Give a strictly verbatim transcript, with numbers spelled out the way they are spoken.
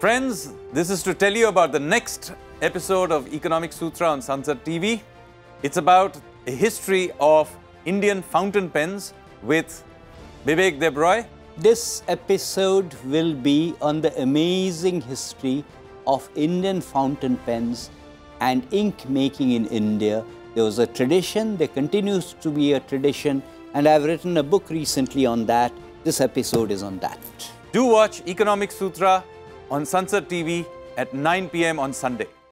Friends, this is to tell you about the next episode of Economic Sutra on Sansad T V. It's about a history of Indian fountain pens with Vivek Debroy. This episode will be on the amazing history of Indian fountain pens and ink making in India. There was a tradition, there continues to be a tradition, and I've written a book recently on that. This episode is on that. Do watch Economic Sutra on Sansad T V at nine p m on Sunday.